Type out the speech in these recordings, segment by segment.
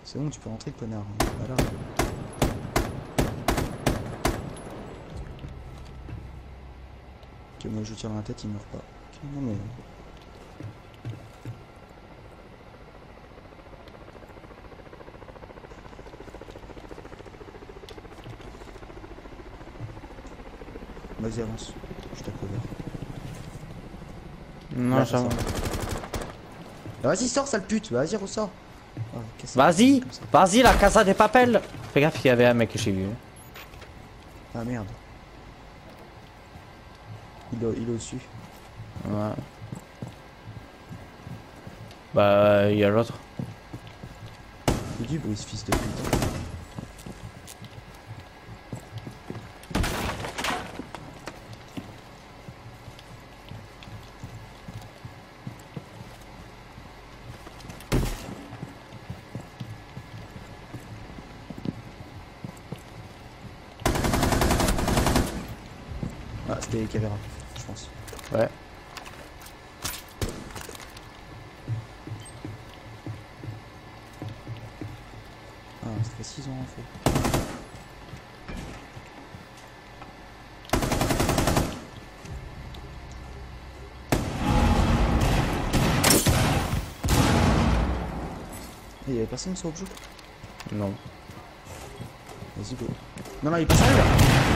C'est bon, tu peux rentrer, connard. Voilà. Ok, moi je tire dans la tête, il meurt pas. Ok, non mais. Vas-y, avance. Je t'accorde. Non, ça va. Vas-y, sors, sale pute. Vas-y, ressors. Oh, Vas-y, vas-y, la casa des papels. Fais gaffe, il y avait un mec que j'ai vu. Ah merde. Il est au-dessus. Ouais. Bah, il y a l'autre. Il dit bruit, ce fils de pute. Ah, c'était les caméras, je pense. Ouais. Ah, ça fait 6 ans en fait. Il y avait personne sur le jeu? Non. Vas-y, go. Non, non, il passe à là.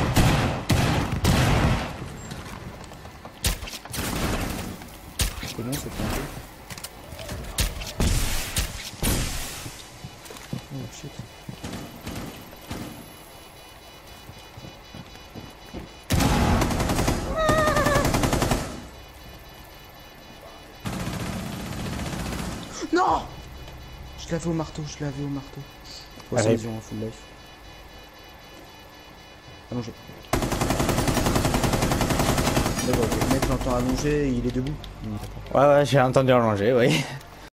C'est bon, c'est planté. Oh shit. Non! Je l'avais au marteau, je l'avais au marteau. Oh, c'est ils ont un full life. Allongé. D'accord, le mec l'entend allonger et il est debout. Ouais, ouais, j'ai entendu allonger, oui.